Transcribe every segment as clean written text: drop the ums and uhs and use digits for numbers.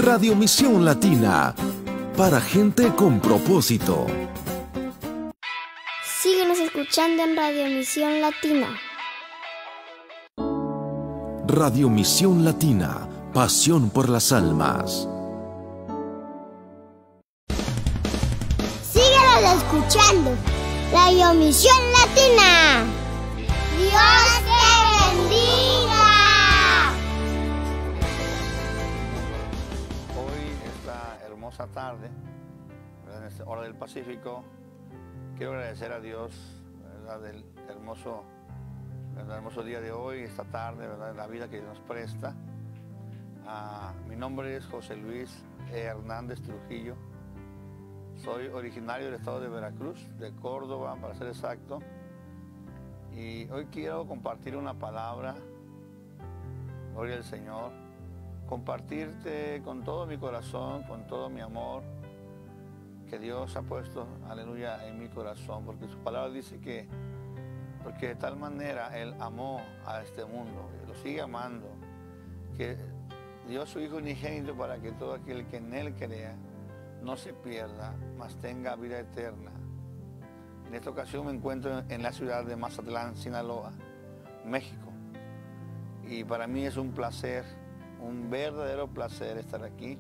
Radio Misión Latina, para gente con propósito. Síguenos escuchando en Radio Misión Latina. Radio Misión Latina, pasión por las almas. Síguenos escuchando. Radio Misión Latina. Dios te bendiga. Hoy, esta hermosa tarde, ¿verdad?, en esta hora del Pacífico, quiero agradecer a Dios, ¿verdad?, del hermoso día de hoy, esta tarde, ¿verdad?, la vida que nos presta. Mi nombre es José Luis Hernández Trujillo. Soy originario del estado de Veracruz, de Córdoba, para ser exacto. Y hoy quiero compartir una palabra, gloria al Señor, compartirte con todo mi corazón, con todo mi amor, que Dios ha puesto, aleluya, en mi corazón, porque su palabra dice que, porque de tal manera Él amó a este mundo, y lo sigue amando, que dio a su Hijo unigénito para que todo aquel que en Él crea no se pierda, mas tenga vida eterna. En esta ocasión me encuentro en la ciudad de Mazatlán, Sinaloa, México. Y para mí es un placer, un verdadero placer estar aquí.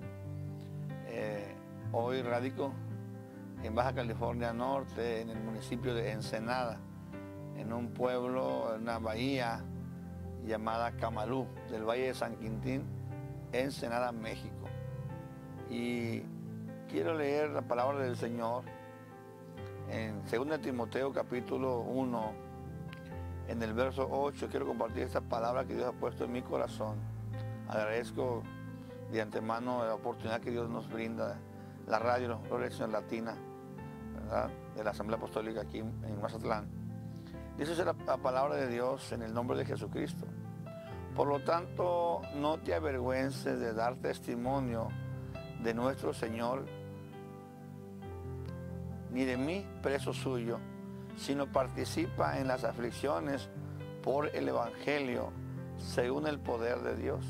Hoy radico en Baja California Norte, en el municipio de Ensenada, en un pueblo, en una bahía llamada Camalú, del Valle de San Quintín, Ensenada, México. Y quiero leer la palabra del Señor en 2 Timoteo capítulo 1, en el verso 8. Quiero compartir esta palabra que Dios ha puesto en mi corazón. Agradezco de antemano la oportunidad que Dios nos brinda, la radio Gloria Misión Latina, ¿verdad?, de la Asamblea Apostólica aquí en Mazatlán. Dice la palabra de Dios en el nombre de Jesucristo. Por lo tanto, no te avergüences de dar testimonio de nuestro Señor, ni de mí, preso suyo, sino participa en las aflicciones por el Evangelio, según el poder de Dios,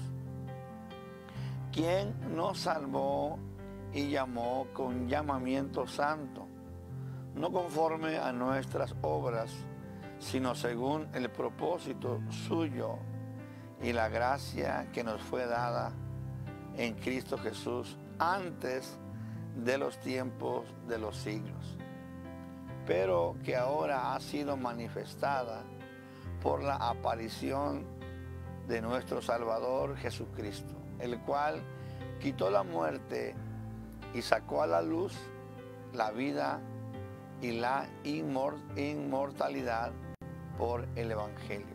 quien nos salvó y llamó con llamamiento santo, no conforme a nuestras obras, sino según el propósito suyo y la gracia que nos fue dada en Cristo Jesús antes de los tiempos de los siglos, pero que ahora ha sido manifestada por la aparición de nuestro Salvador Jesucristo, el cual quitó la muerte y sacó a la luz la vida y la inmortalidad por el Evangelio.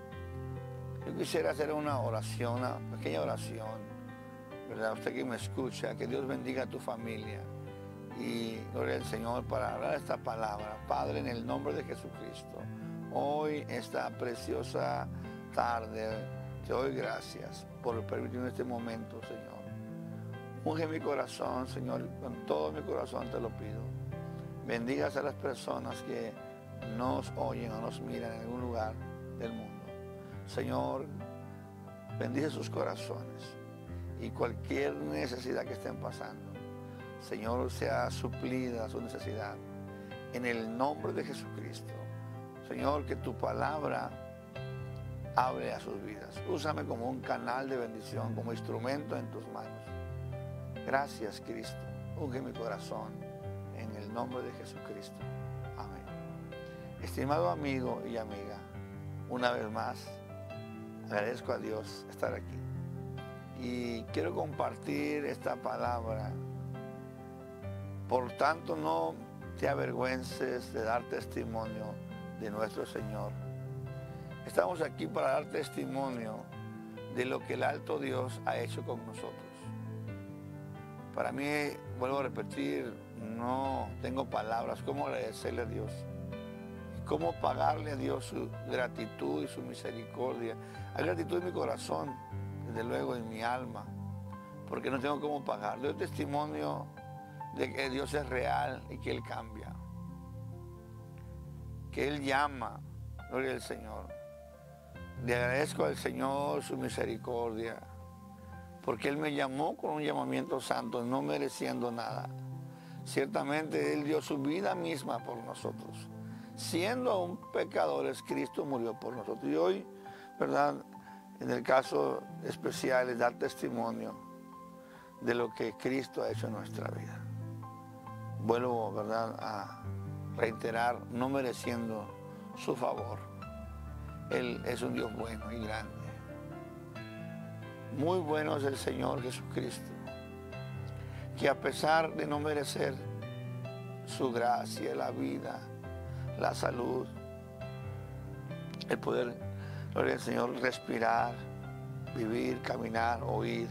Yo quisiera hacer una oración, una pequeña oración, ¿verdad? Usted que me escucha, que Dios bendiga a tu familia. Y gloria al Señor para hablar esta palabra. Padre, en el nombre de Jesucristo, hoy, esta preciosa tarde, te doy gracias por permitirme este momento, Señor. Unge mi corazón, Señor, con todo mi corazón te lo pido. Bendigas a las personas que nos oyen o nos miran en algún lugar del mundo. Señor, bendice sus corazones y cualquier necesidad que estén pasando, Señor, sea suplida su necesidad en el nombre de Jesucristo. Señor, que tu palabra hable a sus vidas. Úsame como un canal de bendición, como instrumento en tus manos. Gracias, Cristo. Unge mi corazón en el nombre de Jesucristo. Amén. Estimado amigo y amiga, una vez más, agradezco a Dios estar aquí. Y quiero compartir esta palabra. Por tanto, no te avergüences de dar testimonio de nuestro Señor. Estamos aquí para dar testimonio de lo que el alto Dios ha hecho con nosotros. Para mí, vuelvo a repetir, no tengo palabras cómo agradecerle a Dios, cómo pagarle a Dios su gratitud y su misericordia. Hay gratitud en mi corazón, desde luego en mi alma, porque no tengo cómo pagar. Doy testimonio de que Dios es real y que Él cambia, que Él llama, gloria al Señor. Le agradezco al Señor su misericordia, porque Él me llamó con un llamamiento santo, no mereciendo nada. Ciertamente Él dio su vida misma por nosotros. Siendo aún pecadores, Cristo murió por nosotros. Y hoy, ¿verdad?, en el caso especial es dar testimonio de lo que Cristo ha hecho en nuestra vida. Vuelvo, ¿verdad?, a reiterar, no mereciendo su favor. Él es un Dios bueno y grande. Muy bueno es el Señor Jesucristo, que a pesar de no merecer su gracia, la vida, la salud, el poder, gloria al Señor, respirar, vivir, caminar, oír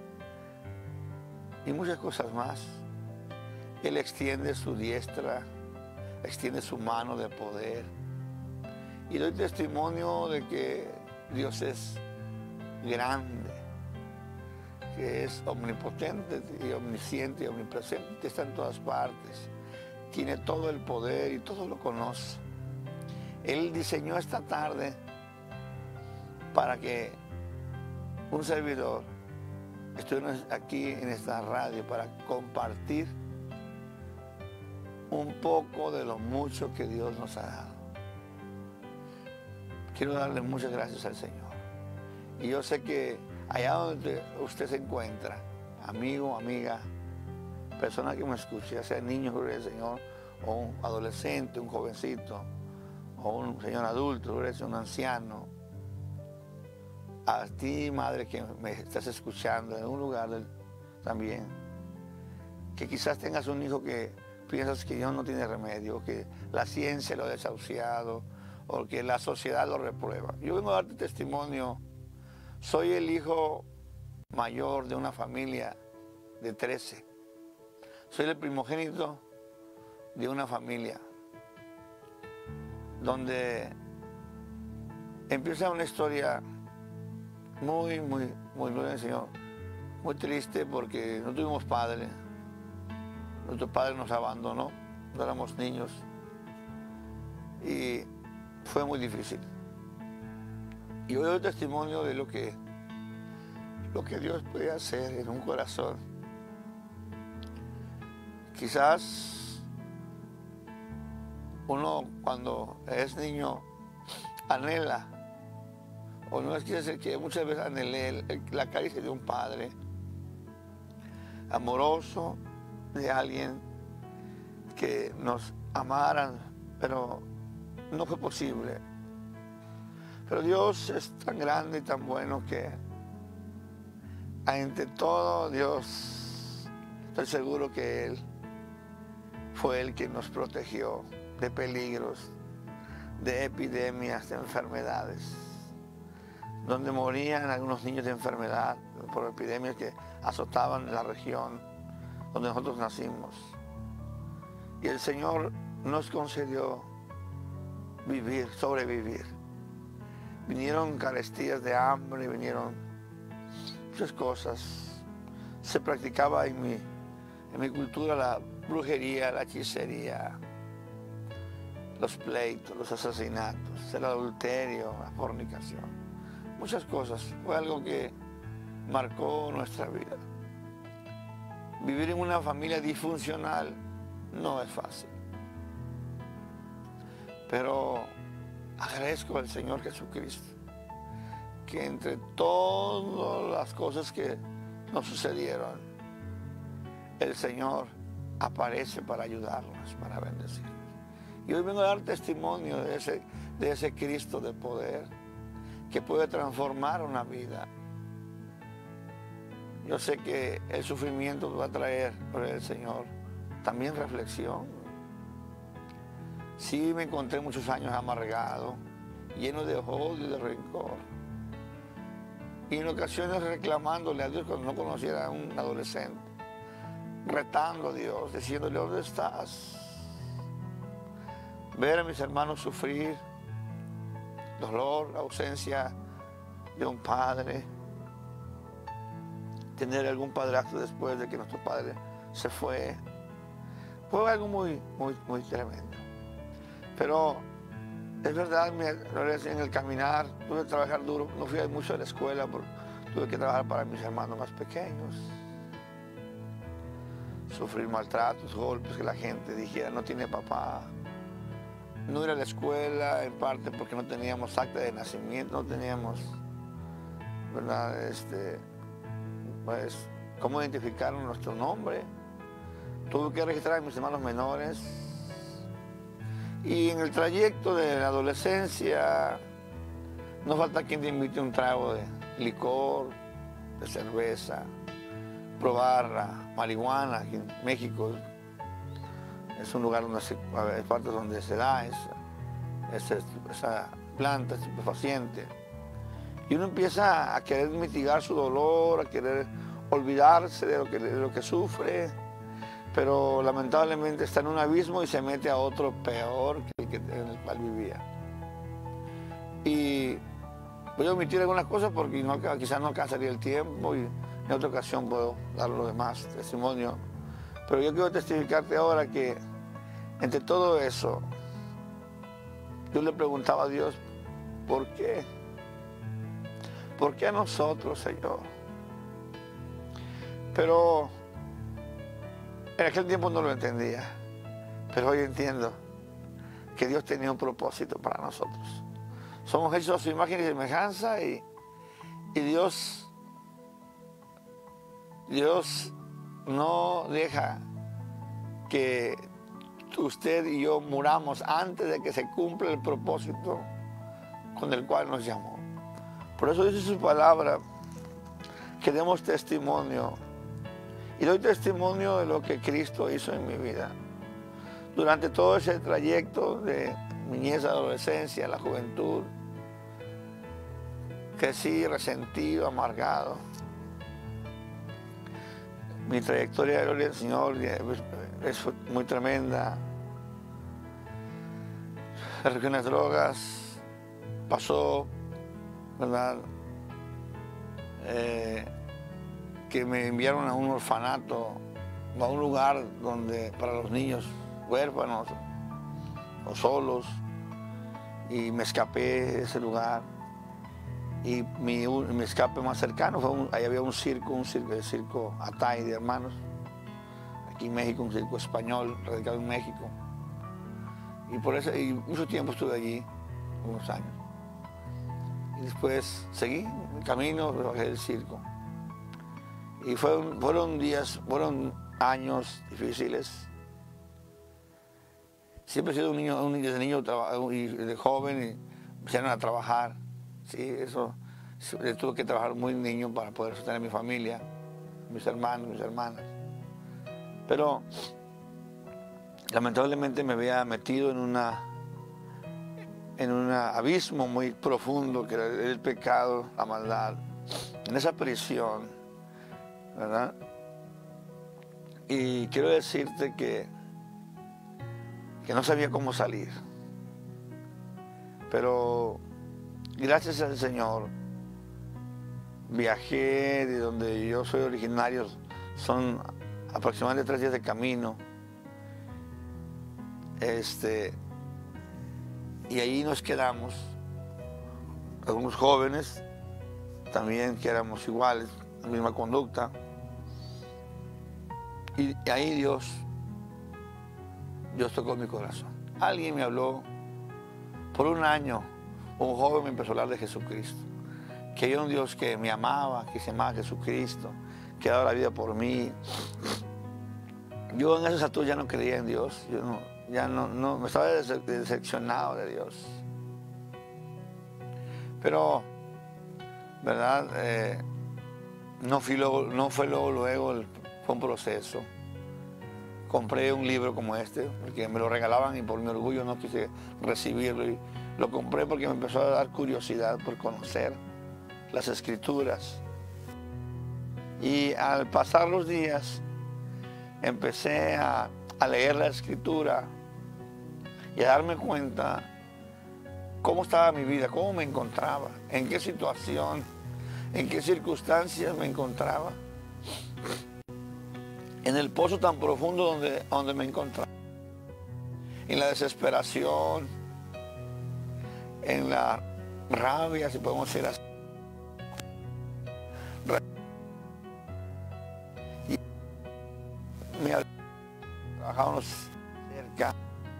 y muchas cosas más, Él extiende su diestra, extiende su mano de poder. Y doy testimonio de que Dios es grande, que es omnipotente y omnisciente y omnipresente, que está en todas partes. Tiene todo el poder y todo lo conoce. Él diseñó esta tarde para que un servidor estuviera aquí en esta radio para compartir un poco de lo mucho que Dios nos ha dado. Quiero darle muchas gracias al Señor. Y yo sé que allá donde usted se encuentra, amigo, amiga, persona que me escuche, ya sea niño, gloria al Señor, o un adolescente, un jovencito, o un señor adulto, gloria al Señor, un anciano, a ti, madre, que me estás escuchando en un lugar también, que quizás tengas un hijo que piensas que Dios no tiene remedio, que la ciencia lo ha desahuciado, o que la sociedad lo reprueba. Yo vengo a darte testimonio. Soy el hijo mayor de una familia de 13. Soy el primogénito de una familia donde empieza una historia muy gloria al Señor, muy triste porque no tuvimos padre. Nuestro padre nos abandonó, no éramos niños y fue muy difícil. Y hoy doy testimonio de lo que Dios puede hacer en un corazón. Quizás uno cuando es niño anhela, o no es que muchas veces anhelé la caricia de un padre amoroso, de alguien que nos amaran, pero no fue posible. Pero Dios es tan grande y tan bueno que ante todo Dios, estoy seguro que Él fue el que nos protegió de peligros, de epidemias, de enfermedades, donde morían algunos niños de enfermedad por epidemias que azotaban la región donde nosotros nacimos. Y el Señor nos concedió vivir, sobrevivir. Vinieron carestías de hambre, vinieron muchas cosas. Se practicaba en mi cultura la brujería, la hechicería, los pleitos, los asesinatos, el adulterio, la fornicación. Muchas cosas. Fue algo que marcó nuestra vida. Vivir en una familia disfuncional no es fácil. Pero agradezco al Señor Jesucristo que entre todas las cosas que nos sucedieron, el Señor aparece para ayudarnos, para bendecirnos. Y hoy vengo a dar testimonio de ese Cristo de poder que puede transformar una vida. Yo sé que el sufrimiento va a traer por el Señor también reflexión. Sí, me encontré muchos años amargado, lleno de odio y de rencor. Y en ocasiones reclamándole a Dios cuando no conociera a un adolescente, retando a Dios, diciéndole, ¿dónde estás? Ver a mis hermanos sufrir dolor, la ausencia de un padre, tener algún padrastro después de que nuestro padre se fue. Fue algo muy tremendo. Pero es verdad, en el caminar, tuve que trabajar duro, no fui mucho a la escuela por Tuve que trabajar para mis hermanos más pequeños. Sufrir maltratos, golpes, que la gente dijera no tiene papá. No ir a la escuela, en parte porque no teníamos acta de nacimiento, no teníamos, ¿verdad? Pues, cómo identificar nuestro nombre. Tuve que registrar a mis hermanos menores. Y en el trayecto de la adolescencia, no falta quien te invite un trago de licor, de cerveza, probar la marihuana. Aquí en México es un lugar donde hay partes donde se da esa planta estupefaciente. Y uno empieza a querer mitigar su dolor, a querer olvidarse de lo que sufre, pero lamentablemente está en un abismo y se mete a otro peor que el que en el cual vivía. Y voy a omitir algunas cosas porque quizás no alcanzaría el tiempo y en otra ocasión puedo dar los demás testimonio. Pero yo quiero testificarte ahora que entre todo eso, yo le preguntaba a Dios, ¿por qué? ¿Por qué a nosotros, Señor? Pero en aquel tiempo no lo entendía, pero hoy entiendo que Dios tenía un propósito para nosotros. Somos hechos a su imagen y semejanza y Dios no deja que usted y yo muramos antes de que se cumpla el propósito con el cual nos llamó. Por eso dice su palabra que demos testimonio. Y doy testimonio de lo que Cristo hizo en mi vida. Durante todo ese trayecto de niñez, adolescencia, la juventud, crecí resentido, amargado. Mi trayectoria de gloria del Señor es muy tremenda. Las regiones drogas pasó, ¿verdad? Que me enviaron a un orfanato, a un lugar donde para los niños huérfanos o solos, y me escapé de ese lugar. Y mi escape más cercano fue ahí había un circo Atay de hermanos, aquí en México, un circo español radicado en México. Y mucho tiempo estuve allí, unos años. Y después seguí mi camino, bajé del circo. Y fueron años difíciles. Siempre he sido desde niño y de joven, y empezaron a trabajar. Sí, tuve que trabajar muy niño para poder sostener a mi familia, mis hermanos, mis hermanas. Pero lamentablemente me había metido en un abismo muy profundo que era el pecado, la maldad, en esa prisión, ¿verdad? Y quiero decirte que no sabía cómo salir. Pero gracias al Señor, viajé de donde yo soy originario, son aproximadamente 3 días de camino. Y ahí nos quedamos, algunos jóvenes también que éramos iguales, la misma conducta. Y ahí Dios tocó mi corazón. Alguien me habló por un año. Un joven me empezó a hablar de Jesucristo, que había un Dios que me amaba, que se llamaba Jesucristo, que daba la vida por mí. Yo en esa altura ya no creía en Dios, me estaba decepcionado de Dios. Pero, ¿verdad? No fue luego, fue un proceso. Compré un libro como este, porque me lo regalaban y por mi orgullo no quise recibirlo. Y lo compré porque me empezó a dar curiosidad por conocer las Escrituras. Y al pasar los días, empecé a leer la Escritura y a darme cuenta cómo estaba mi vida, cómo me encontraba, en qué situación, en qué circunstancias me encontraba. En el pozo tan profundo donde me encontraba. En la desesperación, en la rabia, si podemos decir así. Y trabajábamos cerca.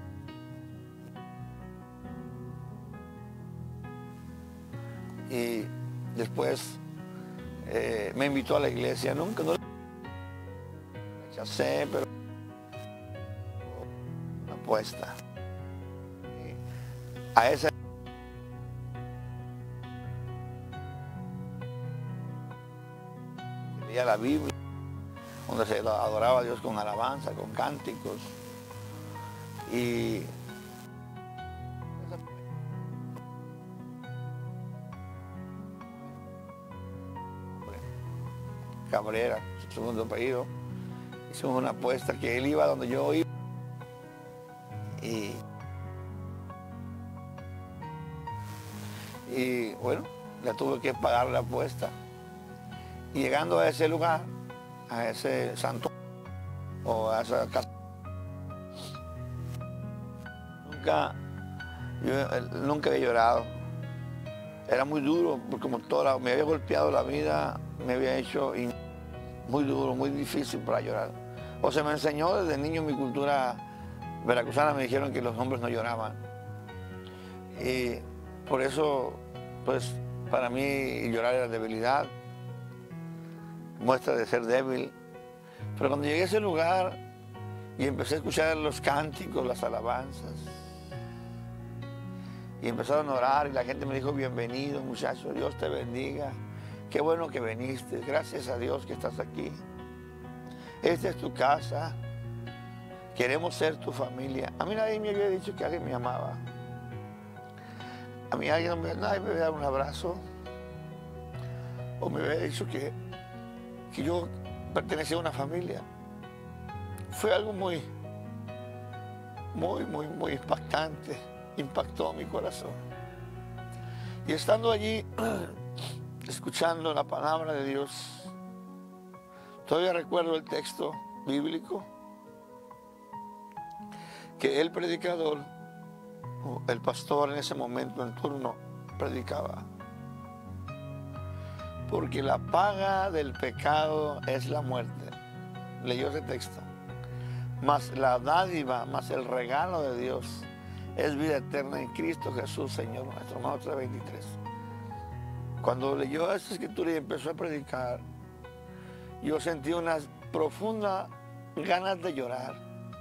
Y después me invitó a la iglesia. Nunca no rechacé, pero una apuesta. A esa leía la Biblia, donde se adoraba a Dios con alabanza, con cánticos. Y Cabrera, su segundo apellido, hicimos una apuesta que él iba donde yo iba. Y bueno, le tuve que pagar la apuesta. Y llegando a ese lugar, a ese santo o a esa casa, nunca había llorado. Era muy duro, porque como me había golpeado la vida, me había hecho muy duro, muy difícil para llorar. O se me enseñó desde niño mi cultura veracruzana, me dijeron que los hombres no lloraban. Y por eso, pues, para mí llorar era debilidad, muestra de ser débil. Pero cuando llegué a ese lugar y empecé a escuchar los cánticos, las alabanzas, y empezaron a orar y la gente me dijo, bienvenido muchacho, Dios te bendiga, qué bueno que viniste, gracias a Dios que estás aquí. Esta es tu casa, queremos ser tu familia. A mí nadie me había dicho que alguien me amaba. A mí nadie me había dado un abrazo o me había dicho que yo pertenecía a una familia. Fue algo muy impactante, impactó mi corazón. Y estando allí, escuchando la palabra de Dios, todavía recuerdo el texto bíblico que el predicador, el pastor en ese momento en turno, predicaba. Porque la paga del pecado es la muerte. Leyó ese texto. Mas la dádiva, más el regalo de Dios es vida eterna en Cristo Jesús, Señor nuestro. Romanos 3:23. Cuando leyó esta escritura y empezó a predicar, yo sentí unas profundas ganas de llorar.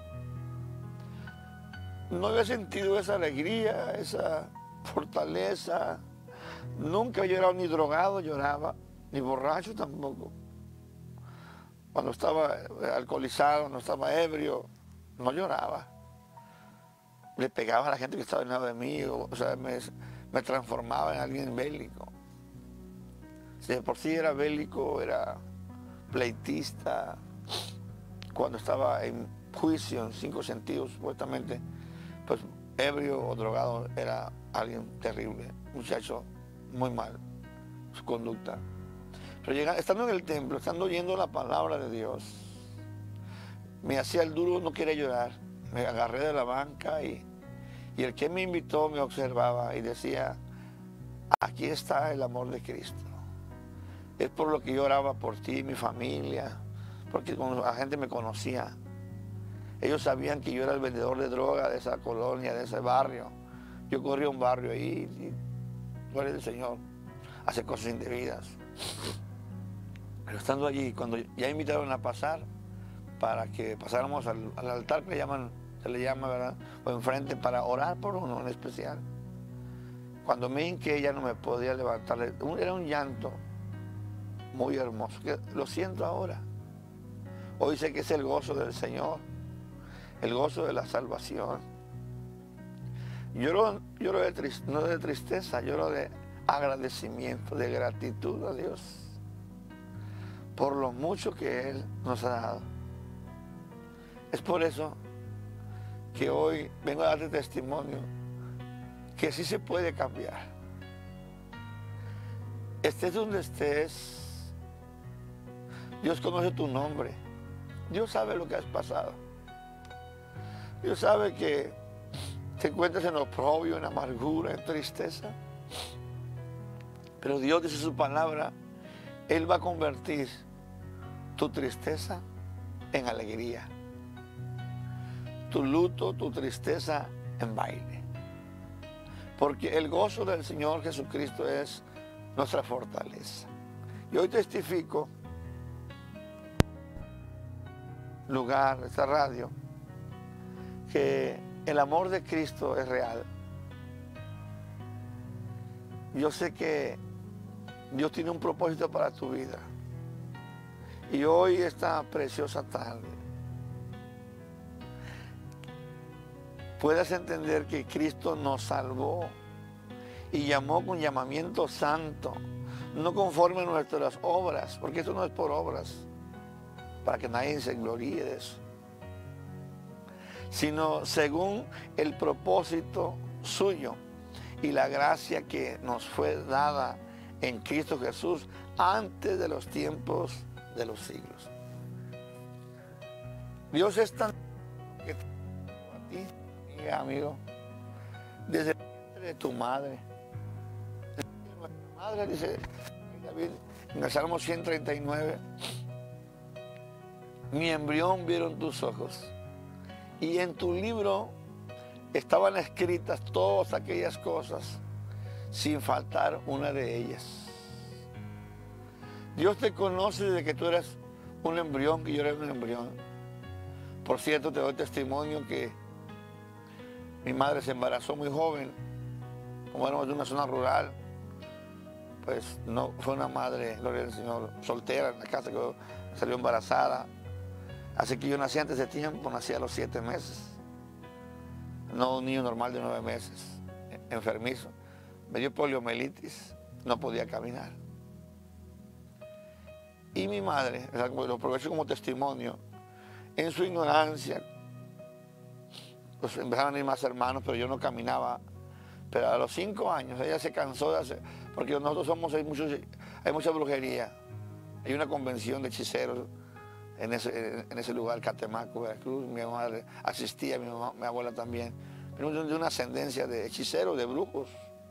No había sentido esa alegría, esa fortaleza. Nunca he llorado, ni drogado lloraba, ni borracho tampoco. Cuando estaba alcoholizado, no estaba ebrio, no lloraba. Le pegaba a la gente que estaba al lado de mí, o sea, me transformaba en alguien bélico. Si de por sí era bélico, era pleitista. Cuando estaba en juicio, en 5 sentidos, supuestamente, pues ebrio o drogado era alguien terrible, muchacho muy mal, su conducta. Pero estando en el templo, estando oyendo la palabra de Dios, me hacía el duro, no quería llorar. Me agarré de la banca y el que me invitó me observaba y decía, aquí está el amor de Cristo. Es por lo que yo oraba por ti, mi familia, porque cuando la gente me conocía, ellos sabían que yo era el vendedor de droga de esa colonia, de ese barrio. Yo corría un barrio ahí y gloria al Señor, hace cosas indebidas. Pero estando allí, cuando ya invitaron a pasar, para que pasáramos al altar que se le llama, ¿verdad? O enfrente, para orar por uno en especial. Cuando me hinqué ya no me podía levantar, era un llanto muy hermoso, que lo siento ahora. Hoy sé que es el gozo del Señor, el gozo de la salvación. Lloro no de tristeza, lloro de agradecimiento, de gratitud a Dios por lo mucho que Él nos ha dado. Es por eso que hoy vengo a darte testimonio que sí se puede cambiar. Estés donde estés, Dios conoce tu nombre, Dios sabe lo que has pasado, Dios sabe que te encuentras en oprobio, en amargura, en tristeza, pero Dios dice su palabra Él va a convertir tu tristeza en alegría, tu luto, tu tristeza en baile. Porque el gozo del Señor Jesucristo es nuestra fortaleza. Y hoy testifico, lugar de esta radio, que el amor de Cristo es real. Yo sé que Dios tiene un propósito para tu vida. Y hoy, esta preciosa tarde, puedas entender que Cristo nos salvó y llamó con llamamiento santo, no conforme a nuestras obras, porque esto no es por obras, para que nadie se gloríe de eso, sino según el propósito suyo y la gracia que nos fue dada en Cristo Jesús antes de los tiempos de los siglos. Dios es tan que te a ti, amigo, desde el vientre de tu madre. Nuestra madre, dice David en el Salmo 139, mi embrión vieron tus ojos, y en tu libro estaban escritas todas aquellas cosas, sin faltar una de ellas. Dios te conoce desde que tú eras un embrión, que yo era un embrión. Por cierto, te doy testimonio que mi madre se embarazó muy joven, como éramos de una zona rural, pues no fue una madre, gloria al Señor, soltera en la casa, que salió embarazada. Así que yo nací antes de tiempo, nací a los 7 meses. No un niño normal de 9 meses, enfermizo. Me dio poliomielitis, no podía caminar. Y mi madre, lo aprovecho como testimonio, en su ignorancia, pues empezaron a venir más hermanos, pero yo no caminaba. Pero a los 5 años ella se cansó de hacer, porque nosotros somos, hay mucha brujería. Hay una convención de hechiceros en ese lugar, Catemaco, Veracruz. Mi madre asistía, mi abuela también. Pero de una ascendencia de hechiceros, de brujos.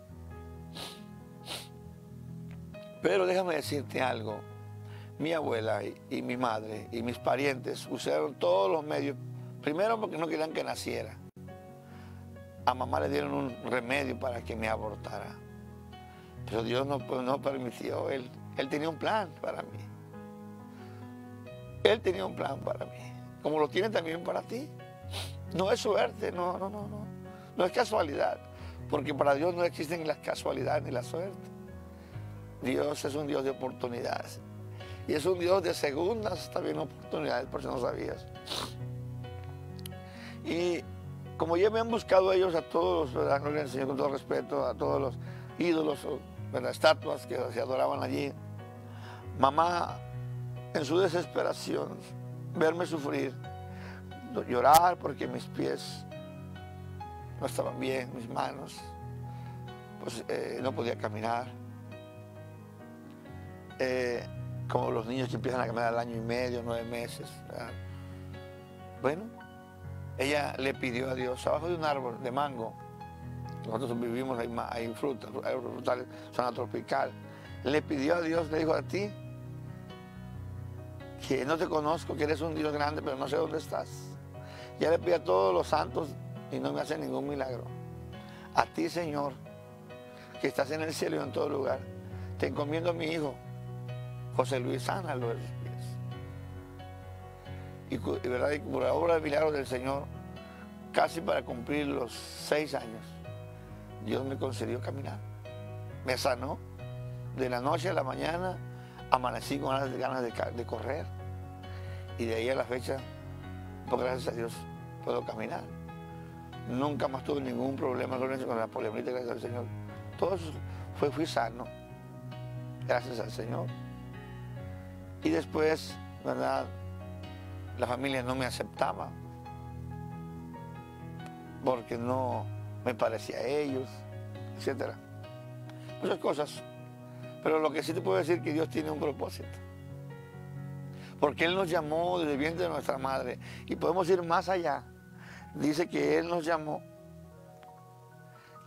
Pero déjame decirte algo. Mi abuela y mi madre y mis parientes usaron todos los medios, primero porque no querían que naciera. A mamá le dieron un remedio para que me abortara. Pero Dios no permitió. Él tenía un plan para mí. Él tenía un plan para mí, como lo tiene también para ti. No es suerte, no es casualidad, porque para Dios no existen las casualidades ni la suerte. Dios es un Dios de oportunidades. Y es un Dios de segundas también oportunidades, por si no sabías. Y como ya me han buscado ellos a todos, ¿verdad? No le enseño con todo respeto a todos los ídolos, ¿verdad? Estatuas que se adoraban allí. Mamá, en su desesperación, verme sufrir, llorar porque mis pies no estaban bien, mis manos, pues no podía caminar. Como los niños que empiezan a caminar al año y medio, 9 meses. ¿Verdad? Bueno, ella le pidió a Dios, abajo de un árbol de mango, nosotros vivimos, hay frutas, hay frutales, zona tropical, le pidió a Dios, le dijo a ti, que no te conozco, que eres un Dios grande, pero no sé dónde estás. Ya le pidió a todos los santos y no me hace ningún milagro. A ti, Señor, que estás en el cielo y en todo lugar, te encomiendo a mi hijo, José Luis, sánalo de sus pies. Y verdad, y por la obra de milagros del Señor, casi para cumplir los 6 años, Dios me concedió caminar. Me sanó. De la noche a la mañana, amanecí con ganas de correr. Y de ahí a la fecha, pues gracias a Dios, puedo caminar. Nunca más tuve ningún problema con la poliomielitis, gracias al Señor. Todo eso fui sano, gracias al Señor. Y después, ¿verdad? La familia no me aceptaba porque no me parecía a ellos, etc. Muchas cosas. Pero lo que sí te puedo decir es que Dios tiene un propósito. Porque Él nos llamó desde el vientre de nuestra madre. Y podemos ir más allá. Dice que Él nos llamó.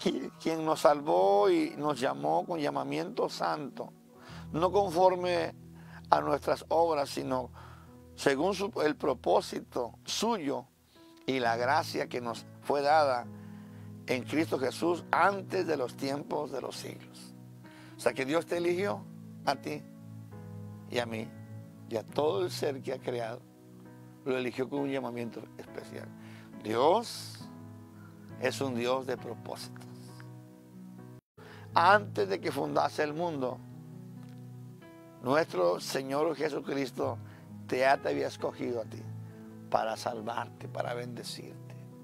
Quien nos salvó y nos llamó con llamamiento santo. No conforme a nuestras obras, sino según el propósito suyo y la gracia que nos fue dada en Cristo Jesús antes de los tiempos de los siglos. O sea que Dios te eligió a ti y a mí y a todo el ser que ha creado. Lo eligió con un llamamiento especial. Dios es un Dios de propósitos. Antes de que fundase el mundo, nuestro Señor Jesucristo te había escogido a ti para salvarte, para bendecirte.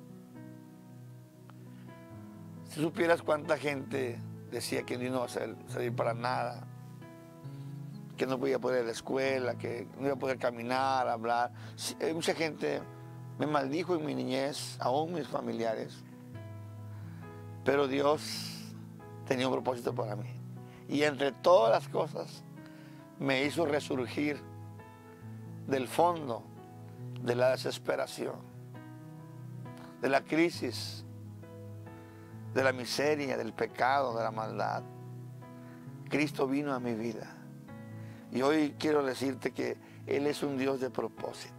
Si supieras cuánta gente decía que no iba a servir para nada, que no podía poder ir a la escuela, que no iba a poder caminar, hablar. Sí, mucha gente me maldijo en mi niñez, aún mis familiares. Pero Dios tenía un propósito para mí. Y entre todas las cosas me hizo resurgir del fondo de la desesperación, de la crisis, de la miseria, del pecado, de la maldad. Cristo vino a mi vida. Y hoy quiero decirte que Él es un Dios de propósitos.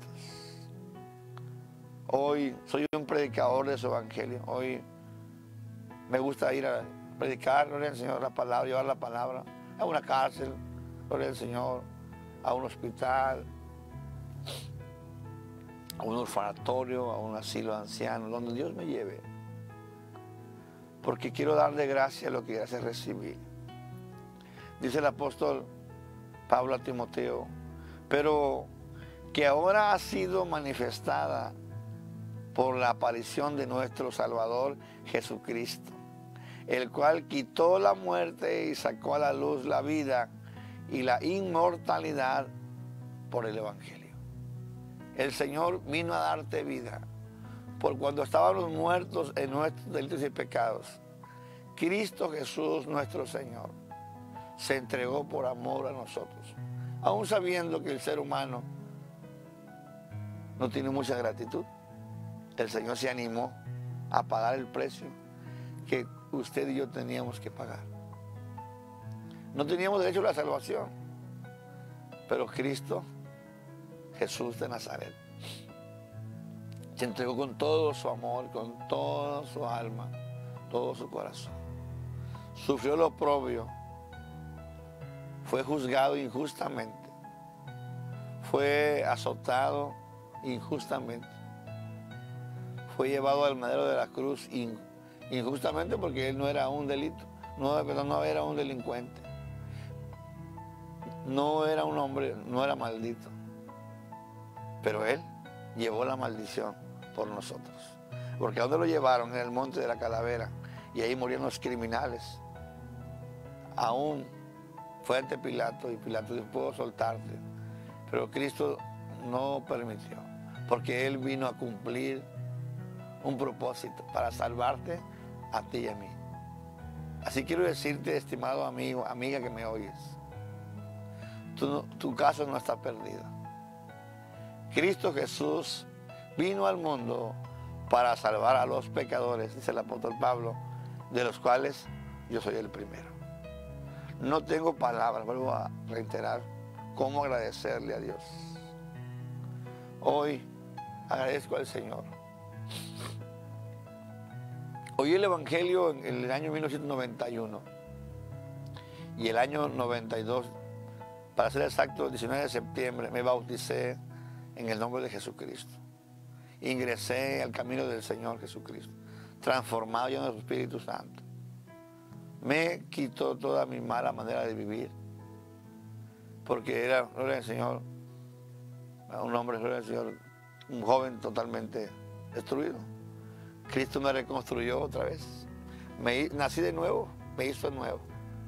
Hoy soy un predicador de su evangelio. Hoy me gusta ir a predicar, gloria al Señor, la palabra, llevar la palabra a una cárcel, gloria al Señor, a un hospital, a un orfanatorio, a un asilo de ancianos, donde Dios me lleve. Porque quiero darle gracia a lo que gracias recibí. Dice el apóstol Pablo a Timoteo, pero que ahora ha sido manifestada por la aparición de nuestro Salvador Jesucristo, el cual quitó la muerte y sacó a la luz la vida y la inmortalidad por el Evangelio. El Señor vino a darte vida, por cuando estábamos muertos en nuestros delitos y pecados, Cristo Jesús nuestro Señor se entregó por amor a nosotros, aún sabiendo que el ser humano no tiene mucha gratitud. El Señor se animó a pagar el precio que usted y yo teníamos que pagar. No teníamos derecho a la salvación, pero Cristo, Jesús de Nazaret, se entregó con todo su amor, con toda su alma, todo su corazón. Sufrió lo oprobio, fue juzgado injustamente, fue azotado injustamente, fue llevado al madero de la cruz injustamente porque él no era un delito, no era un delincuente, no era un hombre, no era maldito, pero él llevó la maldición por nosotros. Porque ¿a dónde lo llevaron? En el monte de la Calavera, y ahí murieron los criminales. Aún fue ante Pilato y Pilato dijo: puedo soltarte, pero Cristo no permitió, porque Él vino a cumplir un propósito para salvarte a ti y a mí. Así quiero decirte, estimado amigo, amiga que me oyes, tu caso no está perdido. Cristo Jesús vino al mundo para salvar a los pecadores, dice el apóstol Pablo, de los cuales yo soy el primero. No tengo palabras, vuelvo a reiterar, cómo agradecerle a Dios. Hoy agradezco al Señor. Oí el Evangelio en el año 1991 y el año 92, para ser exacto, el 19 de septiembre, me bauticé en el nombre de Jesucristo. Ingresé al camino del Señor Jesucristo, transformado lleno del Espíritu Santo. Me quitó toda mi mala manera de vivir, porque era, gloria al Señor, un hombre, gloria al Señor, un joven totalmente destruido. Cristo me reconstruyó otra vez. Nací de nuevo, me hizo de nuevo.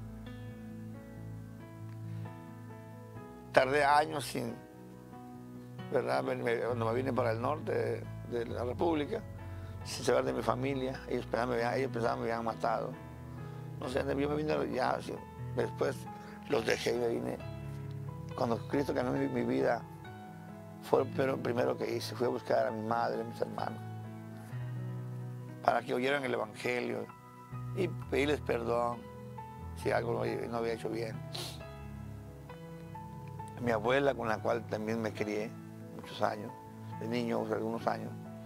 Tardé años sin, ¿verdad? Cuando me vine para el norte de la República, sin saber de mi familia, ellos pensaban que me habían matado. No sé, yo me vine ya, después los dejé y me vine. Cuando Cristo cambió mi vida, fue lo primero que hice, fui a buscar a mi madre, a mis hermanos, para que oyeran el Evangelio y pedirles perdón si algo no había hecho bien. mi abuela, con la cual también me crié muchos años, de niño, algunos años.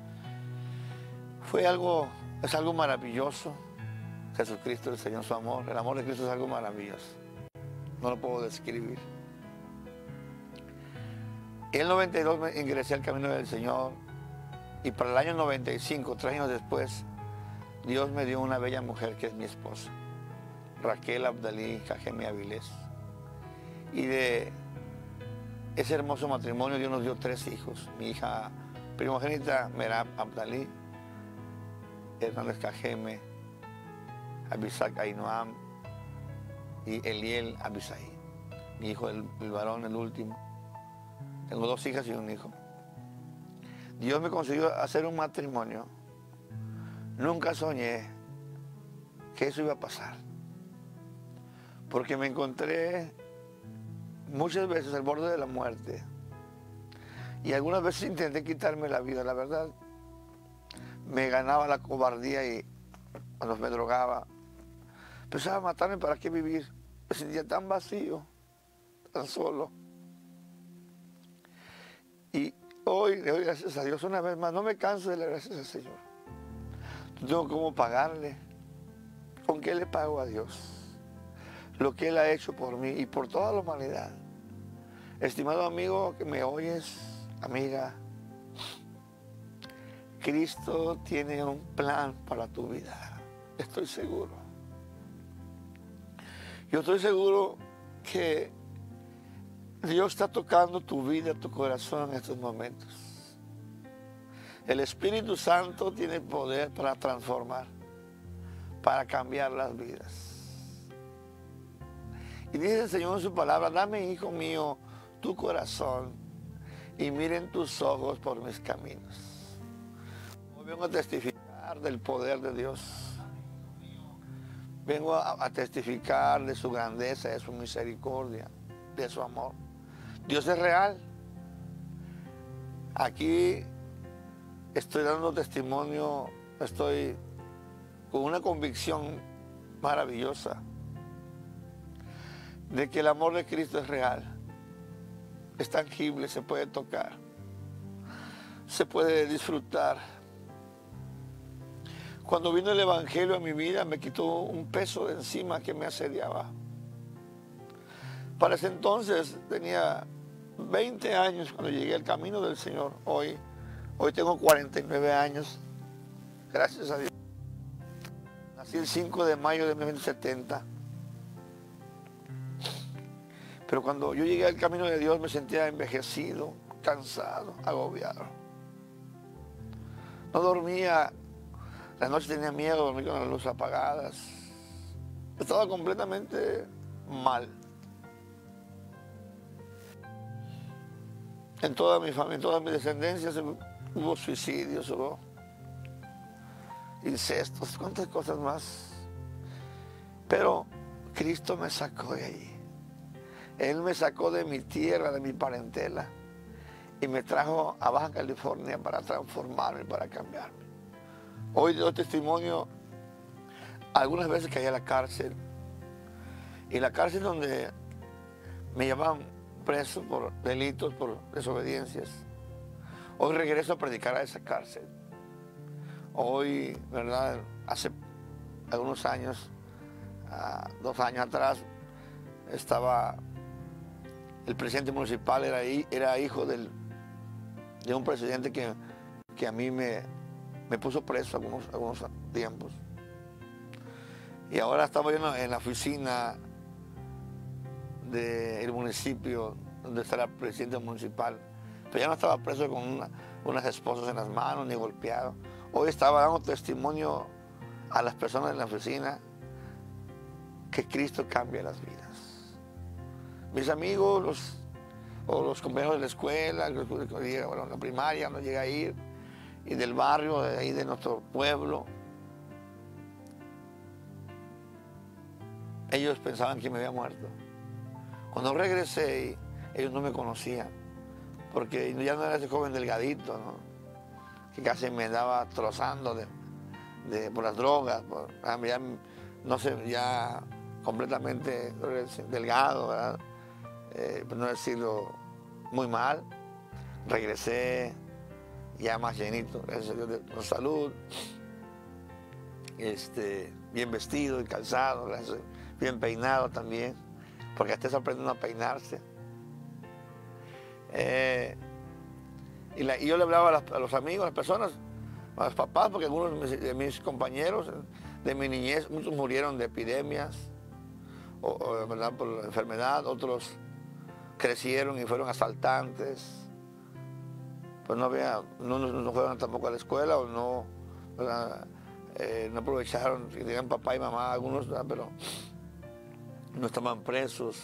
Es algo maravilloso. Jesucristo, el Señor, su amor. El amor de Cristo es algo maravilloso. No lo puedo describir. En el 92 me ingresé al camino del Señor y para el año 95, 3 años después, Dios me dio una bella mujer que es mi esposa, Raquel Abdalí Cajeme Avilés. Y de ese hermoso matrimonio Dios nos dio 3 hijos. Mi hija primogénita, Merab Abdalí, Hernández Cajeme, Abisac Ainoam y Eliel Abisaí. Mi hijo, el varón, el último. Tengo 2 hijas y un hijo. Dios me consiguió hacer un matrimonio. Nunca soñé que eso iba a pasar. Porque me encontré muchas veces al borde de la muerte. Y algunas veces intenté quitarme la vida, la verdad. Me ganaba la cobardía y cuando me drogaba, empezaba a matarme. ¿Para qué vivir? Me sentía tan vacío, tan solo. Y hoy le doy gracias a Dios una vez más. No me canso de darle gracias al Señor. No tengo cómo pagarle. ¿Con qué le pago a Dios? Lo que Él ha hecho por mí y por toda la humanidad. Estimado amigo que me oyes, amiga, Cristo tiene un plan para tu vida. Estoy seguro. Yo estoy seguro que Dios está tocando tu vida, tu corazón en estos momentos. El Espíritu Santo tiene poder para transformar, para cambiar las vidas. Y dice el Señor en su palabra: dame, hijo mío, tu corazón y miren tus ojos por mis caminos. Hoy vengo a testificar del poder de Dios. Vengo a testificar de su grandeza, de su misericordia, de su amor. Dios es real. Aquí estoy dando testimonio, estoy con una convicción maravillosa de que el amor de Cristo es real, es tangible, se puede tocar, se puede disfrutar. Cuando vino el Evangelio a mi vida, me quitó un peso de encima que me asediaba. Para ese entonces tenía 20 años cuando llegué al camino del Señor. Hoy tengo 49 años, gracias a Dios. Nací el 5 de mayo de 1970. Pero cuando yo llegué al camino de Dios me sentía envejecido, cansado, agobiado. No dormía, la noche tenía miedo de dormir con las luces apagadas. Estaba completamente mal. En toda mi familia, en toda mi descendencia hubo suicidios, hubo incestos, cuántas cosas más. Pero Cristo me sacó de allí. Él me sacó de mi tierra, de mi parentela, y me trajo a Baja California para transformarme, para cambiarme. Hoy doy testimonio, algunas veces caí a la cárcel, y la cárcel donde me llevaban preso por delitos, por desobediencias. Hoy regreso a predicar a esa cárcel. Hoy, ¿verdad? Hace algunos años, 2 años atrás, estaba el presidente municipal, era hijo de un presidente que a mí me puso preso algunos tiempos. Y ahora estaba yo en la oficina del municipio donde está el presidente municipal, pero ya no estaba preso con unas esposas en las manos ni golpeado. Hoy estaba dando testimonio a las personas en la oficina que Cristo cambia las vidas. Mis amigos, los compañeros de la escuela, la primaria, no llega a ir, y del barrio, de ahí de nuestro pueblo, ellos pensaban que me había muerto. Cuando regresé, ellos no me conocían, porque ya no era ese joven delgadito, ¿no? Que casi me andaba trozando por las drogas, ya completamente delgado, ¿verdad? por no decirlo muy mal. Regresé ya más llenito, gracias a Dios, con salud, bien vestido y calzado, bien peinado también, porque estés aprendiendo a peinarse. Y yo le hablaba a los amigos, a las personas, a los papás, porque algunos de mis compañeros de mi niñez, muchos murieron de epidemias, ¿verdad? Por la enfermedad, otros crecieron y fueron asaltantes, pues no fueron tampoco a la escuela o no, no aprovecharon, que tenían papá y mamá, algunos, ¿verdad? Pero no estaban presos,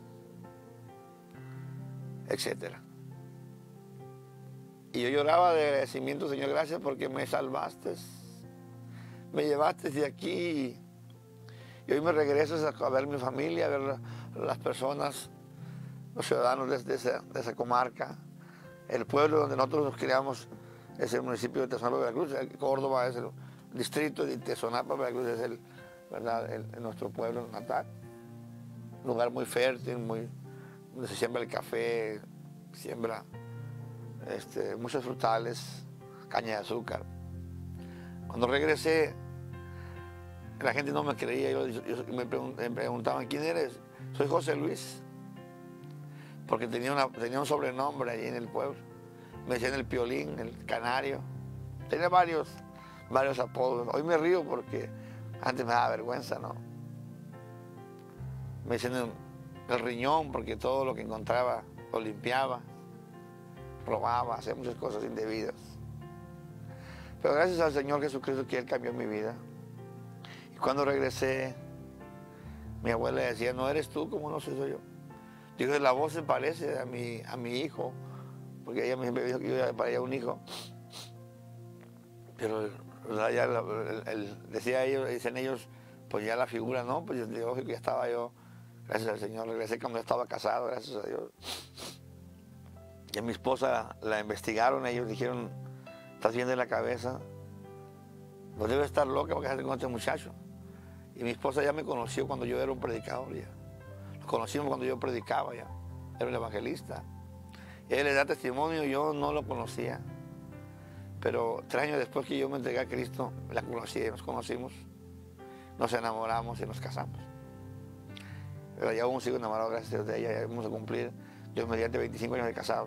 etcétera. Y yo lloraba de agradecimiento, Señor, gracias porque me salvaste, me llevaste de aquí y hoy me regresas a ver mi familia, a ver las personas, los ciudadanos de esa comarca. El pueblo donde nosotros nos criamos es el municipio de Tezonapa, Veracruz. Córdoba es el distrito de Tezonapa, Veracruz es nuestro pueblo natal. Un lugar muy fértil, donde se siembra el café, siembra muchos frutales, caña de azúcar. Cuando regresé, la gente no me creía, me preguntaban, ¿quién eres? Soy José Luis, porque tenía un sobrenombre allí en el pueblo. Me decían el Piolín, el Canario, tenía varios apodos. Hoy me río porque antes me daba vergüenza, ¿no? Me decían el Riñón, porque todo lo que encontraba lo limpiaba, robaba, hacía muchas cosas indebidas. Pero gracias al Señor Jesucristo que Él cambió mi vida. Y cuando regresé, mi abuela decía, no eres tú, como no soy yo. Digo, la voz se parece a mi hijo, porque ella me dijo que yo era para ella un hijo. Pero ya dicen ellos, pues ya la figura no, pues yo ya estaba yo, gracias al Señor, regresé cuando estaba casado, gracias a Dios. Y a mi esposa la investigaron, ellos dijeron, estás bien de la cabeza, pues debe estar loca porque casarte con este muchacho. Y mi esposa ya me conoció cuando yo era un predicador ya. Nos conocimos cuando yo predicaba ya, era un evangelista. Y él le da testimonio, yo no lo conocía. Pero 3 años después que yo me entregué a Cristo, la conocí, nos conocimos, nos enamoramos y nos casamos. Pero ya aún sigo enamorado, gracias a Dios de ella, ya vamos a cumplir, Dios mediante 25 años de casados.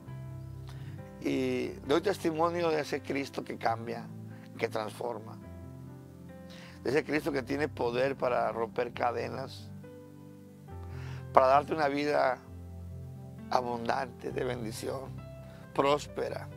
Y doy testimonio de ese Cristo que cambia, que transforma. De ese Cristo que tiene poder para romper cadenas, para darte una vida abundante de bendición, próspera.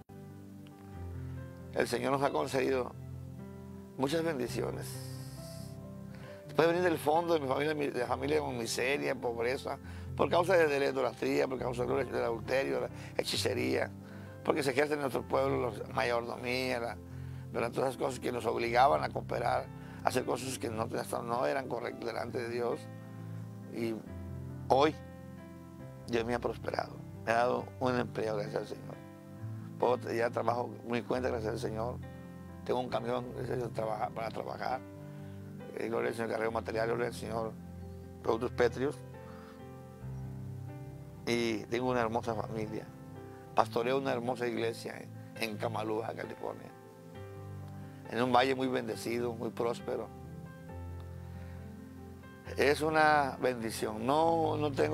El Señor nos ha concedido muchas bendiciones. Puede venir del fondo de mi familia, de la familia con miseria, pobreza, por causa de la idolatría, por causa del adulterio, de la hechicería, porque se ejerce en nuestro pueblo la mayordomía, todas esas cosas que nos obligaban a cooperar, a hacer cosas que no eran correctas delante de Dios. Y hoy Dios me ha prosperado, me ha dado un empleo gracias al Señor. Ya trabajo muy cuenta gracias al Señor. Tengo un camión para trabajar. Gloria al Señor, carreo material, gloria al Señor, productos pétreos. Y tengo una hermosa familia. Pastoreo una hermosa iglesia en Camalúa, California. En un valle muy bendecido, muy próspero. Es una bendición. No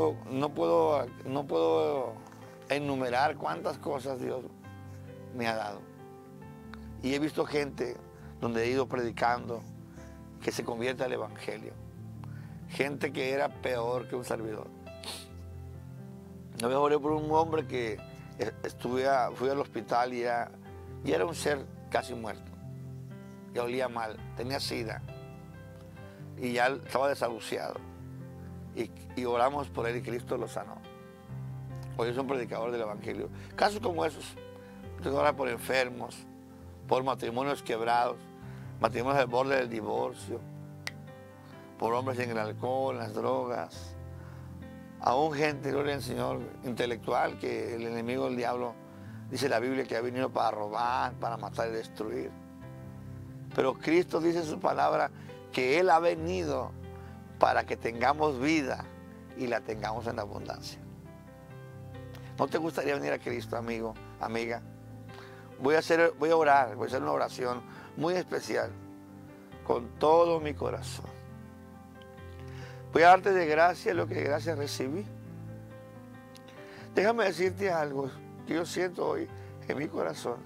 puedo enumerar cuántas cosas Dios me ha dado. Y he visto gente donde he ido predicando que se convierte al evangelio. Gente que era peor que un servidor. Una vez oré por un hombre que fui al hospital y era un ser casi muerto. Ya olía mal, tenía sida y ya estaba desahuciado. Y oramos por él y Cristo lo sanó. Hoy es un predicador del evangelio. Casos como esos. Orar por enfermos, por matrimonios quebrados, matrimonios al borde del divorcio, por hombres en el alcohol, en las drogas, aún gente, gloria al Señor, intelectual, que el enemigo, el diablo, dice la Biblia que ha venido para robar, para matar y destruir. Pero Cristo dice en su palabra que Él ha venido para que tengamos vida y la tengamos en abundancia. ¿No te gustaría venir a Cristo, amigo, amiga? Voy a orar, voy a hacer una oración muy especial con todo mi corazón. Voy a darte de gracia lo que de gracia recibí. Déjame decirte algo que yo siento hoy en mi corazón.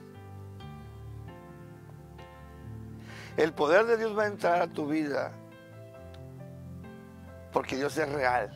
El poder de Dios va a entrar a tu vida porque Dios es real.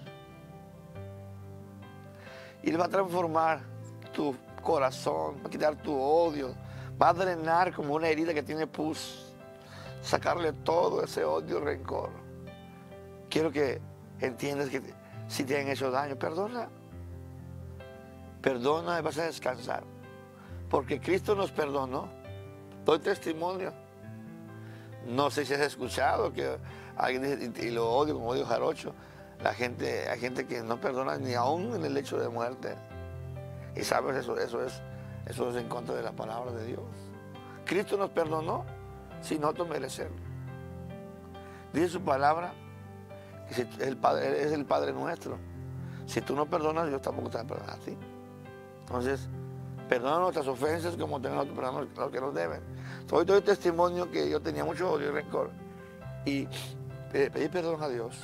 Y Él va a transformar tu corazón, va a quitar tu odio, va a drenar como una herida que tiene pus, sacarle todo ese odio y rencor. Quiero que entiendas que si te han hecho daño, perdona. Perdona y vas a descansar. Porque Cristo nos perdonó. Doy testimonio. No sé si has escuchado que alguien dice, y lo odio como odio jarocho. Hay gente que no perdona ni aún en el hecho de muerte. Y sabes, eso es en contra de la palabra de Dios. Cristo nos perdonó sin nosotros merecerlo. Dice su palabra que es el Padre nuestro. Si tú no perdonas, Dios tampoco te va a perdonar a ti. Entonces, perdona nuestras ofensas como nosotros perdonamos a los que nos deben. Hoy doy testimonio que yo tenía mucho odio y rencor. Y pedí perdón a Dios.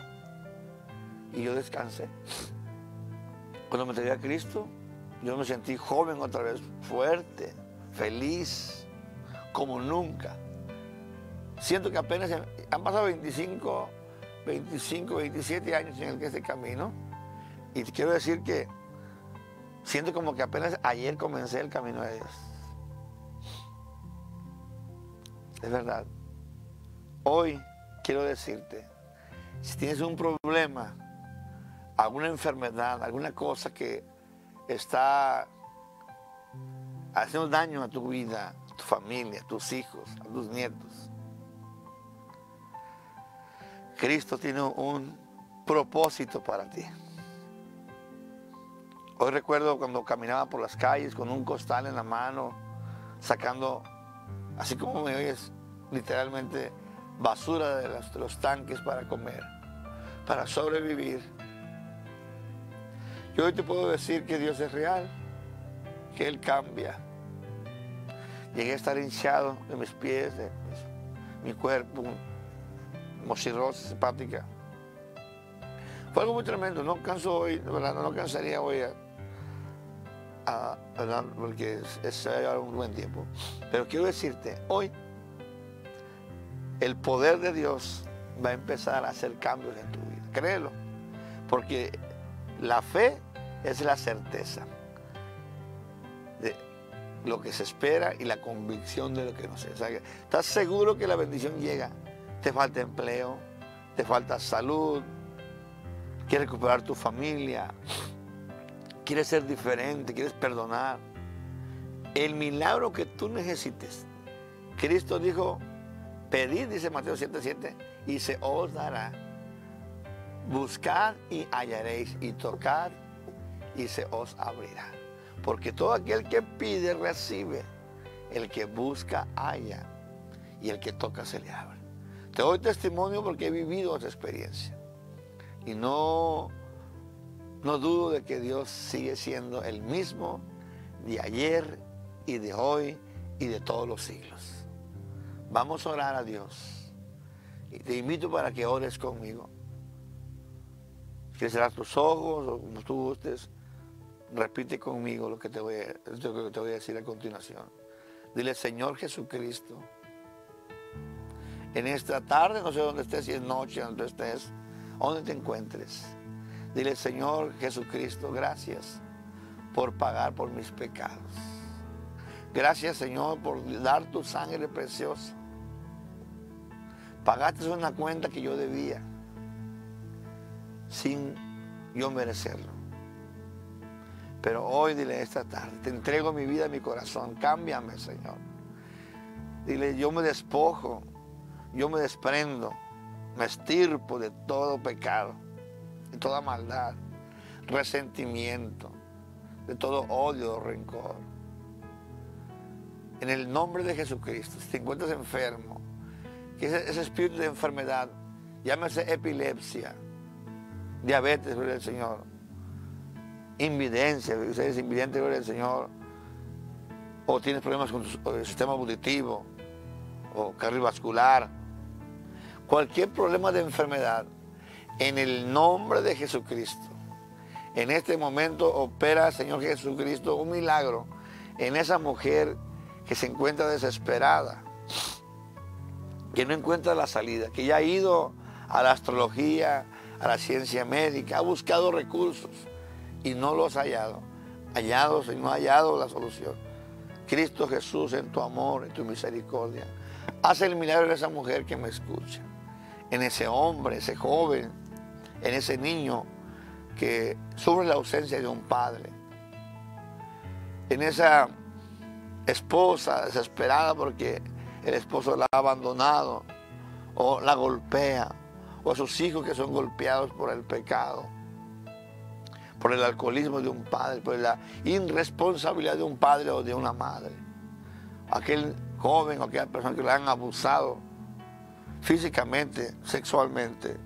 Y yo descansé. Cuando me entregué a Cristo, yo me sentí joven otra vez, fuerte, feliz, como nunca. Siento que apenas han pasado 25, 27 años en este camino. Y te quiero decir que siento como que apenas ayer comencé el camino de Dios. Es verdad. Hoy quiero decirte, si tienes un problema, alguna enfermedad, alguna cosa que está haciendo daño a tu vida, a tu familia, a tus hijos, a tus nietos, Cristo tiene un propósito para ti. Hoy recuerdo cuando caminaba por las calles con un costal en la mano, sacando, así como me oyes, literalmente basura de los tanques para comer, para sobrevivir. Y hoy te puedo decir que Dios es real, que Él cambia. Llegué a estar hinchado de mis pies, de mi cuerpo, como cirrosis hepática. Fue algo muy tremendo. No canso hoy, ¿verdad? No cansaría hoy ¿verdad? Porque se va a llevar un buen tiempo. Pero quiero decirte, hoy el poder de Dios va a empezar a hacer cambios en tu vida. Créelo. Porque la fe es la certeza de lo que se espera y la convicción de lo que no se. O sea, estás seguro que la bendición llega. Te falta empleo, te falta salud, quieres recuperar tu familia, quieres ser diferente, quieres perdonar. El milagro que tú necesites. Cristo dijo, pedid, dice Mateo 7:7, y se os dará. Buscad y hallaréis, y tocad y se os abrirá. Porque todo aquel que pide, recibe. El que busca, halla. Y el que toca, se le abre. Te doy testimonio porque he vivido esa experiencia. Y no dudo de que Dios sigue siendo el mismo de ayer y de hoy y de todos los siglos. Vamos a orar a Dios. Y te invito para que ores conmigo. ¿Quieres cerrar tus ojos o como tú gustes? Repite conmigo lo que te voy a decir a continuación. Dile, Señor Jesucristo, en esta tarde, no sé dónde estés, si es noche, donde estés, donde te encuentres. Dile, Señor Jesucristo, gracias por pagar por mis pecados. Gracias, Señor, por dar tu sangre preciosa. Pagaste una cuenta que yo debía, sin yo merecerlo. Pero hoy, dile, esta tarde, te entrego mi vida, mi corazón. Cámbiame, Señor. Dile, yo me despojo, yo me desprendo, me estirpo de todo pecado, de toda maldad, resentimiento, de todo odio, rencor. En el nombre de Jesucristo, si te encuentras enfermo, que ese espíritu de enfermedad, llámese epilepsia, diabetes, gloria al Señor, invidencia, usted es invidente, gloria al Señor, o tienes problemas con tu sistema auditivo o cardiovascular, cualquier problema de enfermedad, en el nombre de Jesucristo, en este momento opera, Señor Jesucristo, un milagro en esa mujer que se encuentra desesperada, que no encuentra la salida, que ya ha ido a la astrología, a la ciencia médica, ha buscado recursos y no los ha hallado. Hallados y no ha hallado la solución. Cristo Jesús, en tu amor, en tu misericordia, haz el milagro en esa mujer que me escucha, en ese hombre, ese joven, en ese niño que sufre la ausencia de un padre, en esa esposa desesperada porque el esposo la ha abandonado o la golpea, o a sus hijos que son golpeados por el pecado, por el alcoholismo de un padre, por la irresponsabilidad de un padre o de una madre. Aquel joven o aquella persona que le han abusado físicamente, sexualmente.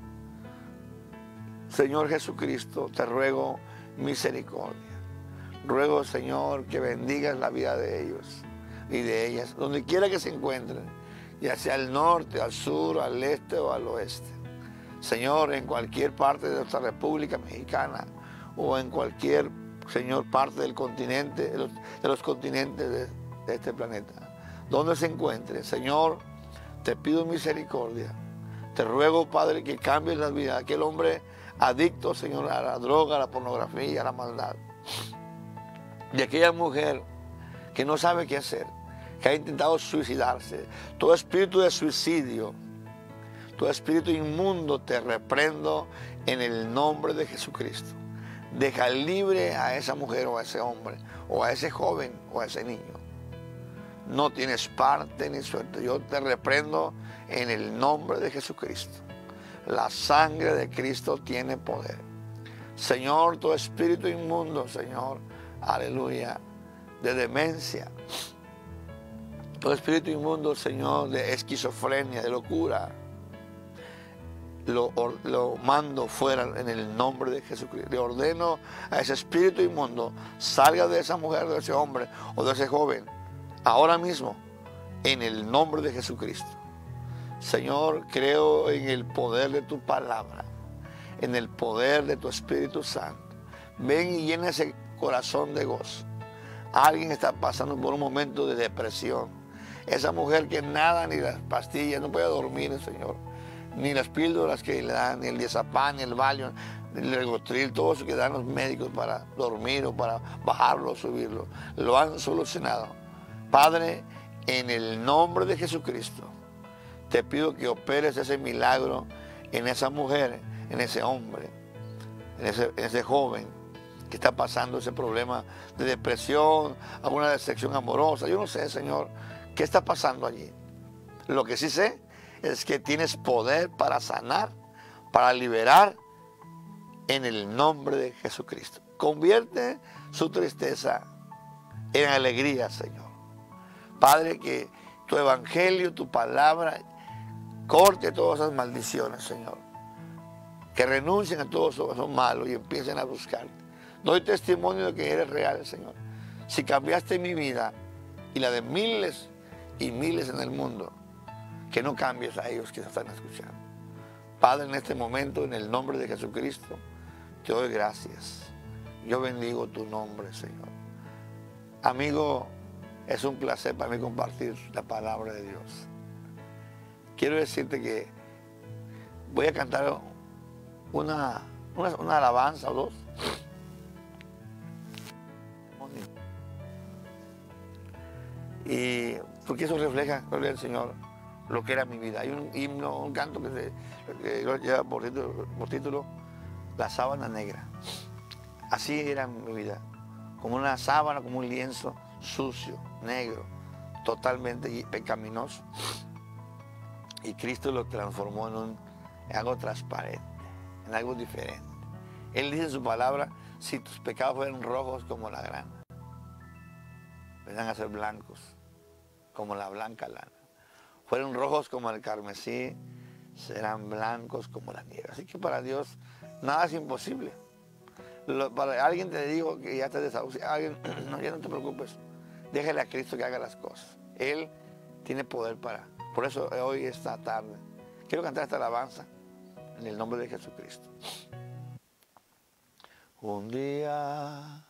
Señor Jesucristo, te ruego misericordia. Ruego, Señor, que bendigas la vida de ellos y de ellas, donde quiera que se encuentren, ya sea al norte, al sur, al este o al oeste. Señor, en cualquier parte de nuestra República Mexicana o en cualquier, Señor, parte del continente, de los continentes de este planeta, donde se encuentre, Señor, te pido misericordia. Te ruego, Padre, que cambies la vida de aquel hombre adicto, Señor, a la droga, a la pornografía, a la maldad. De aquella mujer que no sabe qué hacer, que ha intentado suicidarse. Todo espíritu de suicidio, todo espíritu inmundo, te reprendo en el nombre de Jesucristo. Deja libre a esa mujer o a ese hombre, o a ese joven o a ese niño. No tienes parte ni suerte. Yo te reprendo en el nombre de Jesucristo. La sangre de Cristo tiene poder. Señor, todo espíritu inmundo, Señor, aleluya, de demencia, todo espíritu inmundo, Señor, de esquizofrenia, de locura, lo mando fuera en el nombre de Jesucristo. Le ordeno a ese espíritu inmundo, salga de esa mujer, de ese hombre o de ese joven, ahora mismo, en el nombre de Jesucristo. Señor, creo en el poder de tu palabra, en el poder de tu Espíritu Santo. Ven y llena ese corazón de gozo. Alguien está pasando por un momento de depresión. Esa mujer que nada, ni las pastillas, no puede dormir, Señor, ni las píldoras que le dan, ni el diazepam, ni el Valium, ni el Rivotril, todo eso que dan los médicos para dormir o para bajarlo o subirlo, lo han solucionado. Padre, en el nombre de Jesucristo, te pido que operes ese milagro en esa mujer, en ese hombre, en ese joven que está pasando ese problema de depresión, alguna decepción amorosa. Yo no sé, Señor, qué está pasando allí. Lo que sí sé es que tienes poder para sanar, para liberar, en el nombre de Jesucristo. Convierte su tristeza en alegría, Señor. Padre, que tu evangelio, tu palabra, corte todas esas maldiciones, Señor. Que renuncien a todo eso que son malos y empiecen a buscarte. Doy testimonio de que eres real, Señor. Si cambiaste mi vida y la de miles y miles en el mundo, que no cambies a ellos que se están escuchando. Padre, en este momento, en el nombre de Jesucristo, te doy gracias. Yo bendigo tu nombre, Señor. Amigo, es un placer para mí compartir la palabra de Dios. Quiero decirte que voy a cantar una alabanza o dos. Y porque eso refleja, gloria al Señor, lo que era mi vida. Hay un himno, un canto que lleva por título La sábana negra. Así era mi vida, como una sábana, como un lienzo sucio, negro, totalmente pecaminoso. Y Cristo lo transformó en algo transparente, en algo diferente. Él dice en su palabra, si tus pecados fueran rojos como la grana, vendrán a ser blancos como la blanca lana. Fueron rojos como el carmesí, serán blancos como la nieve. Así que para Dios Nada es imposible. Para alguien te dijo que ya estás desahuciado, no, ya no te preocupes. Déjale a Cristo que haga las cosas. Él tiene poder para. Por eso hoy, esta tarde, quiero cantar esta alabanza en el nombre de Jesucristo. Un día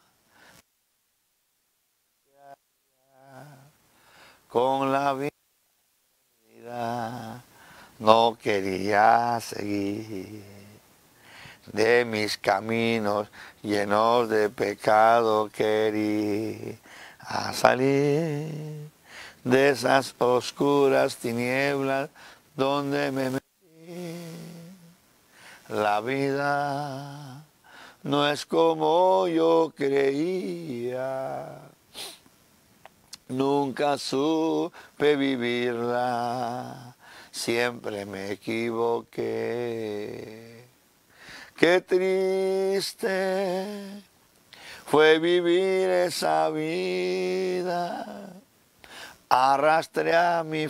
con la vida no quería seguir, de mis caminos llenos de pecado quería salir, de esas oscuras tinieblas donde me metí. La vida no es como yo creía, nunca supe vivirla, siempre me equivoqué. Qué triste fue vivir esa vida, arrastré a mi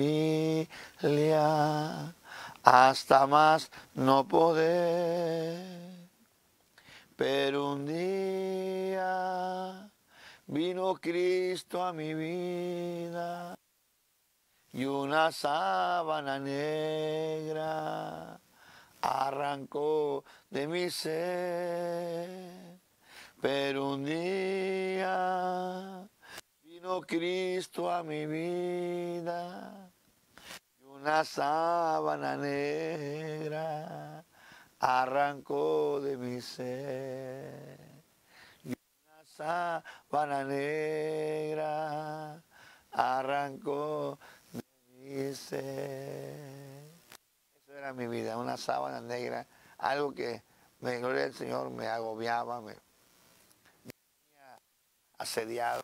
familia hasta más no poder. Pero un día vino Cristo a mi vida y una sábana negra arrancó de mi ser. Pero un día vino Cristo a mi vida y una sábana negra arrancó de mi ser. Y una sábana negra arrancó de mi ser. Eso era mi vida, una sábana negra, algo que, gloria al Señor, me agobiaba, me tenía asediado.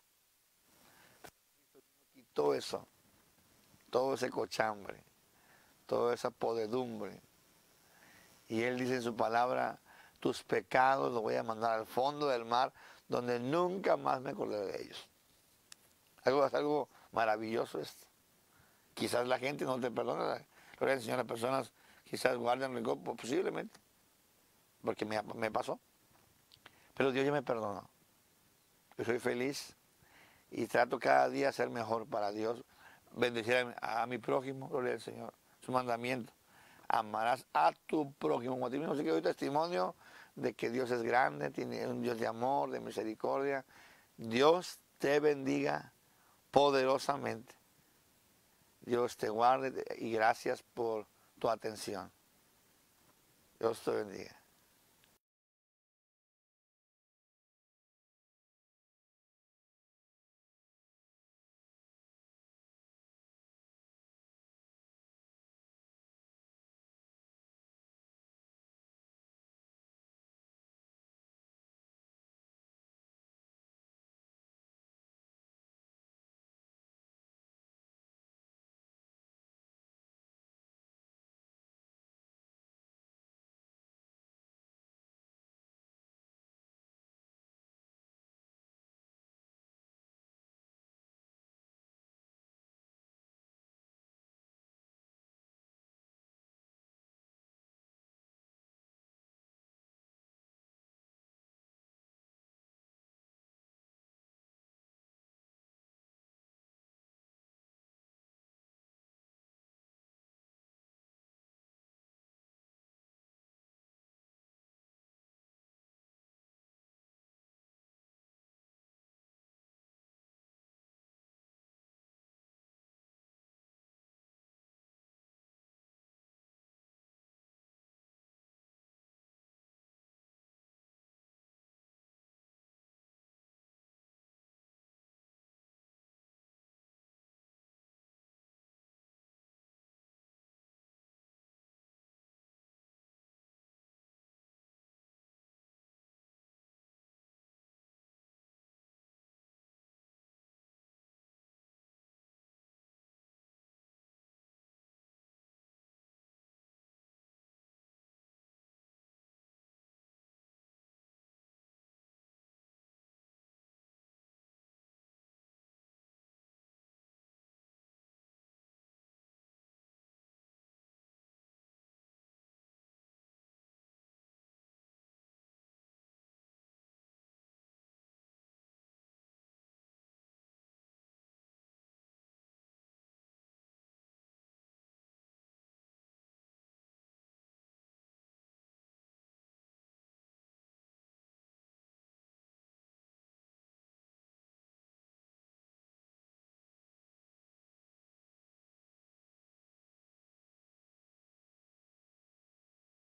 Quitó eso, todo ese cochambre, toda esa podredumbre. Y Él dice en su palabra, tus pecados los voy a mandar al fondo del mar, donde nunca más me acordaré de ellos. Algo maravilloso esto. Quizás la gente no te perdona, gloria al Señor, las personas quizás guardan rencor, posiblemente, porque me pasó. Pero Dios ya me perdonó. Yo soy feliz y trato cada día de ser mejor para Dios, bendecir a mi prójimo, gloria al Señor, su mandamiento. Amarás a tu prójimo como a ti mismo. Así que doy testimonio de que Dios es grande, tiene un Dios de amor, de misericordia. Dios te bendiga poderosamente. Dios te guarde y gracias por tu atención. Dios te bendiga.